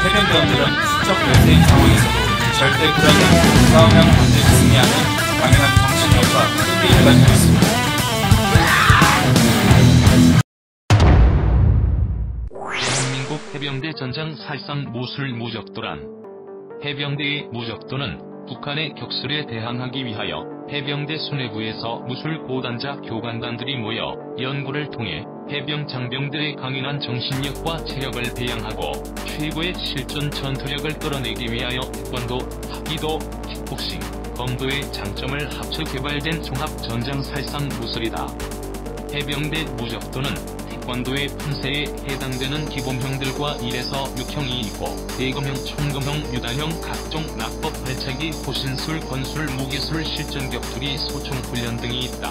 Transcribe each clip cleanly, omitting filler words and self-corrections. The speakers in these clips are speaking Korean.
해병대원들은 수적 연대인 상황에서도 절대 불안이 않고 싸우면 반드시 승리하는 강인한 정신력과 의리를 가지고 있습니다. 대한민국 해병대 전장 살상 무술 무적도란. 해병대의 무적도는 북한의 격술에 대항하기 위하여 해병대 수뇌부에서 무술 고단자 교관단들이 모여 연구를 통해 해병 장병들의 강인한 정신력과 체력을 배양하고 최고의 실전 전투력을 끌어내기 위하여 태권도, 합기도, 킥복싱, 검도의 장점을 합쳐 개발된 종합 전장 살상 무술이다. 해병대 무적도는 태권도의 품새에 해당되는 기본형들과 1에서 6형이 있고 대검형, 총검형, 유단형, 각종 낙법, 발차기, 호신술, 권술, 무기술, 실전 격투기, 소총 훈련 등이 있다.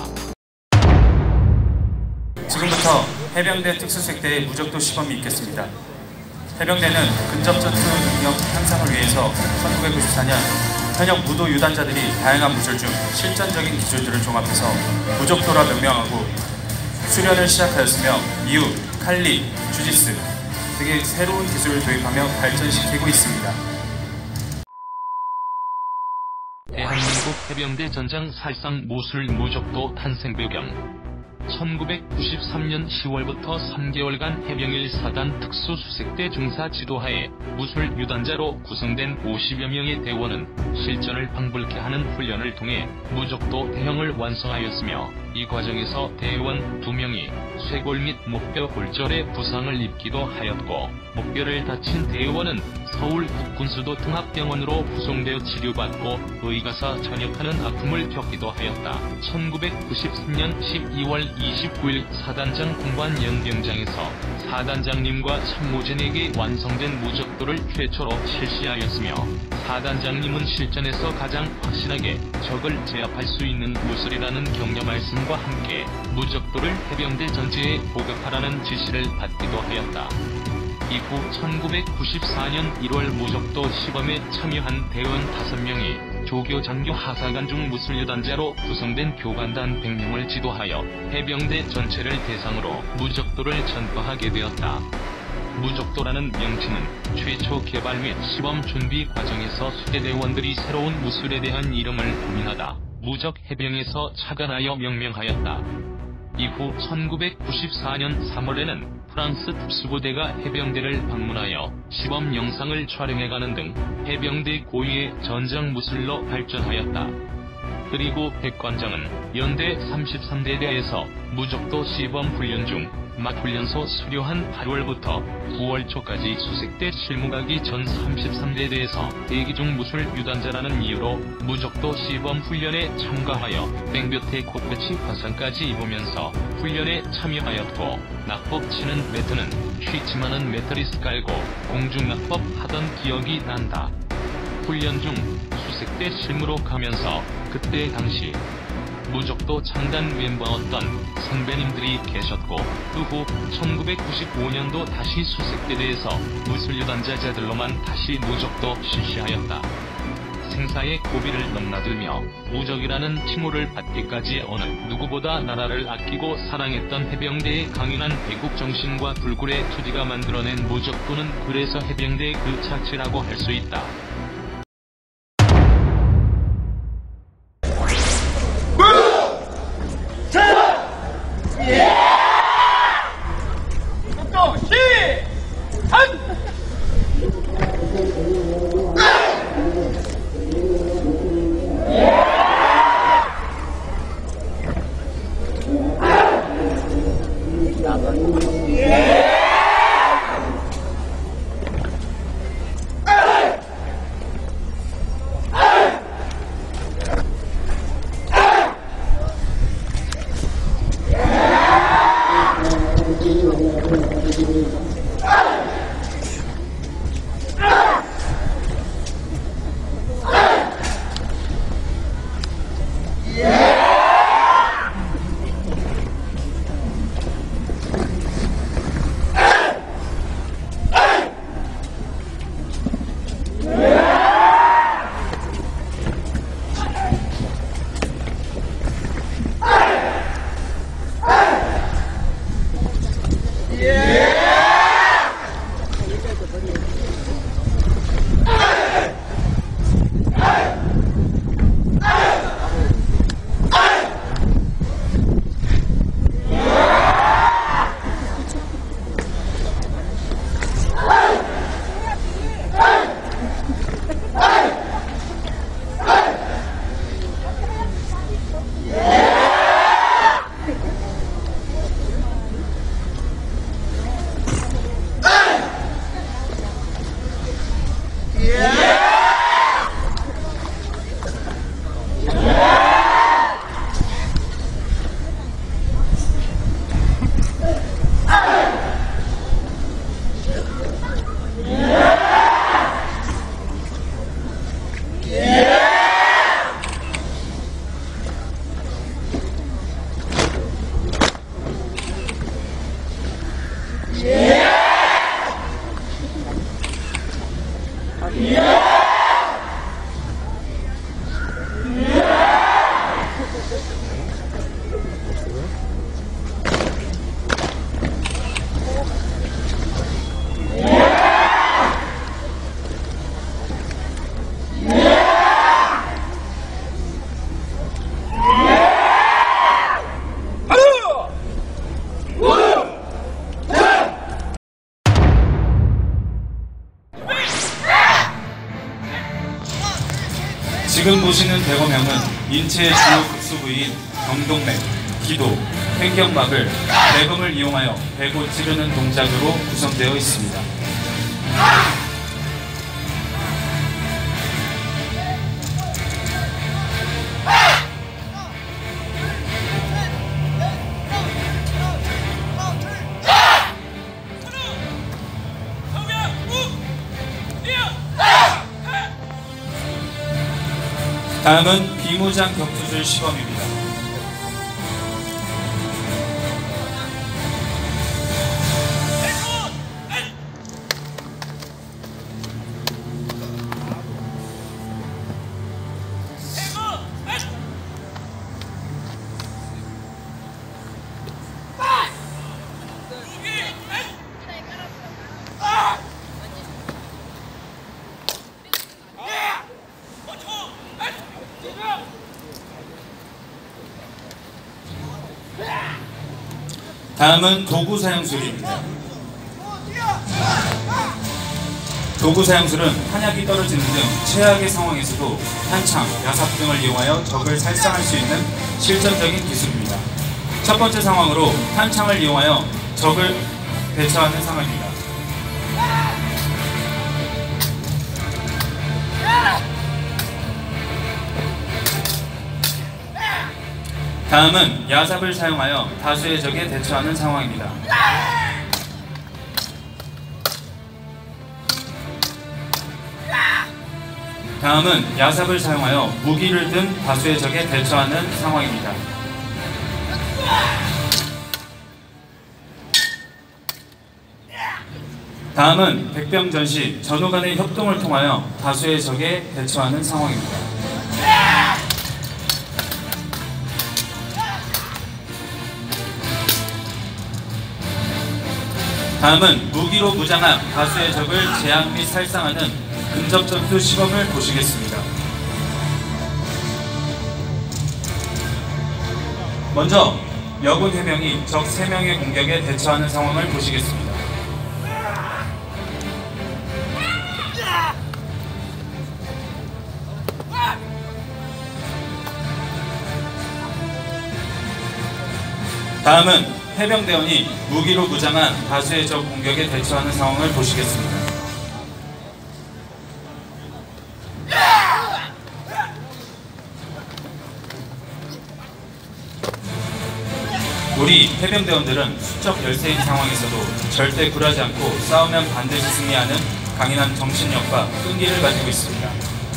지금부터 해병대 특수색대의 무적도 시범이 있겠습니다. 해병대는 근접 전투 능력 향상을 위해서 1994년 현역 무도 유단자들이 다양한 무술 중 실전적인 기술들을 종합해서 무적도라 명명하고 수련을 시작하였으며 이후 칼리, 주짓수 등의 새로운 기술을 도입하며 발전시키고 있습니다. 대한민국 해병대 전장 살상 무술 무적도 탄생 배경. 1993년 10월부터 3개월간 해병 1사단 특수수색대 중사 지도하에 무술 유단자로 구성된 50여 명의 대원은 실전을 방불케 하는 훈련을 통해 무적도 대형을 완성하였으며 이 과정에서 대원 2명이 쇄골 및 목뼈 골절에 부상을 입기도 하였고 목뼈를 다친 대원은 서울 국군수도 통합병원으로 후송되어 치료받고 의가사 전역하는 아픔을 겪기도 하였다. 1993년 12월 29일 사단장 공관 연병장에서 사단장님과 참모진에게 완성된 무적도를 최초로 실시하였으며 사단장님은 실전에서 가장 확실하게 적을 제압할 수 있는 무술이라는 격려 말씀과 함께 무적도를 해병대 전체에 보급하라는 지시를 받기도 하였다. 이후 1994년 1월 무적도 시범에 참여한 대원 5명이 조교, 장교, 하사관 중 무술유단자로 구성된 교관단 100명을 지도하여 해병대 전체를 대상으로 무적도를 전파하게 되었다. 무적도라는 명칭은 최초 개발 및 시범 준비 과정에서 수대대원들이 새로운 무술에 대한 이름을 고민하다 무적 해병에서 착안하여 명명하였다. 이후 1994년 3월에는 프랑스 특수부대가 해병대를 방문하여 시범 영상을 촬영해가는 등 해병대 고유의 전장 무술로 발전하였다. 그리고 백관장은 연대 33대대에서 무적도 시범 훈련 중 막훈련소 수료한 8월부터 9월 초까지 수색대 실무가기 전 33대대에서 대기 중 무술 유단자라는 이유로 무적도 시범 훈련에 참가하여 땡볕에 코끝이 화상까지 입으면서 훈련에 참여하였고 낙법 치는 매트는 쉬지만은 매트리스 깔고 공중 낙법 하던 기억이 난다. 훈련 중 수색대 실무로 가면서 그때 당시 무적도 창단 멤버였던 선배님들이 계셨고 그 후 1995년도 다시 수색대대에서 무술유단자들로만 다시 무적도 실시하였다. 생사의 고비를 넘나들며 무적이라는 칭호를 받기까지 어느 누구보다 나라를 아끼고 사랑했던 해병대의 강인한 애국정신과 불굴의 투지가 만들어낸 무적도는 그래서 해병대의 그 자체라고 할 수 있다. 지금 보시는 대검형은 인체의 주요 급수 부위인 경동맥, 기도, 횡격막을 대검을 이용하여 베고 찌르는 동작으로 구성되어 있습니다. 다음은 비무장 격투술 시범입니다. 다음은 도구 사용술입니다. 도구 사용술은 탄약이 떨어지는 등 최악의 상황에서도 탄창, 야삽 등을 이용하여 적을 살상할 수 있는 실전적인 기술입니다. 첫 번째 상황으로 탄창을 이용하여 적을 대처하는 상황입니다. 다음은 야삽을 사용하여 다수의 적에 대처하는 상황입니다. 다음은 야삽을 사용하여 무기를 든 다수의 적에 대처하는 상황입니다. 다음은 백병전 시 전후 간의 협동을 통하여 다수의 적에 대처하는 상황입니다. 다음은 무기로 무장한 다수의 적을 제압 및 살상하는 근접전투 시범을 보시겠습니다. 먼저 여군 해병이 적 3명의 공격에 대처하는 상황을 보시겠습니다. 다음은 해병대원이 무기로 무장한 다수의 적 공격에 대처하는 상황을 보시겠습니다. 우리 해병대원들은 수적 열세인 상황에서도 절대 굴하지 않고 싸우면 반드시 승리하는 강인한 정신력과 끈기를 가지고 있습니다.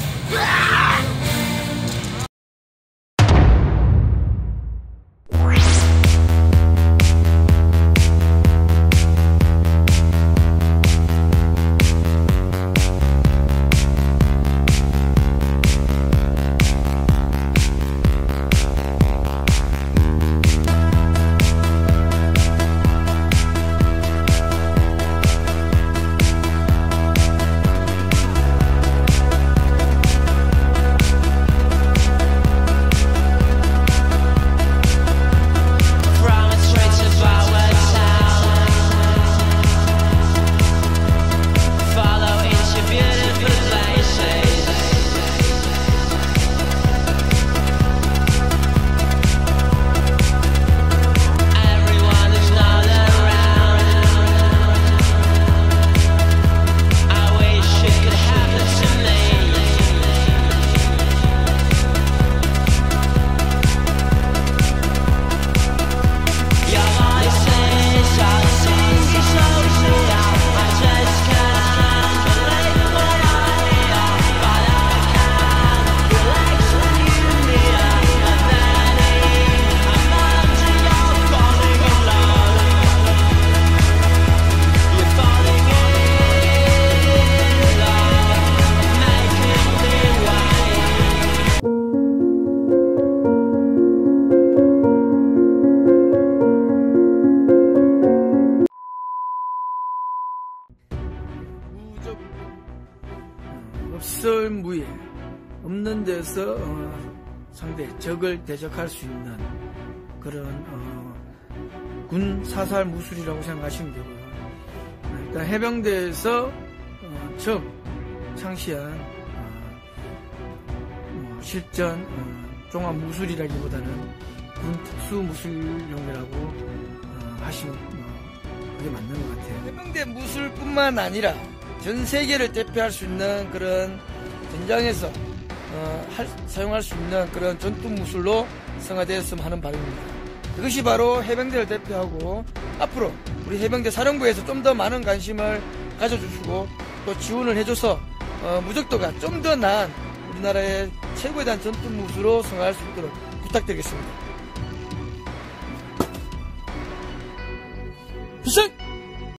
없설무예, 없는 데서 상대 적을 대적할 수 있는 그런 군 사살 무술이라고 생각하시면 되고요. 일단 해병대에서 적 상시한 실전 종합 무술이라기보다는 군 특수 무술용이라고 하시면 그게 맞는 것 같아요. 해병대 무술뿐만 아니라 전 세계를 대표할 수 있는 그런 전장에서 사용할 수 있는 그런 전투 무술로 성화되었으면 하는 바람입니다. 그것이 바로 해병대를 대표하고 앞으로 우리 해병대 사령부에서 좀 더 많은 관심을 가져주시고 또 지원을 해줘서 무적도가 좀 더 나은 우리나라의 최고에 대한 전투 무술로 성화할 수 있도록 부탁드리겠습니다.